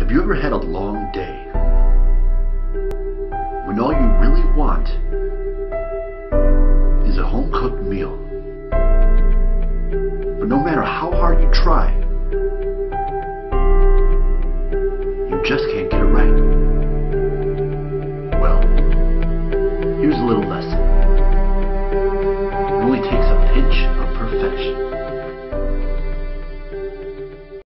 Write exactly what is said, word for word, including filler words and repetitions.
Have you ever had a long day when all you really want is a home-cooked meal? But no matter how hard you try, you just can't get it right. Well, here's a little lesson.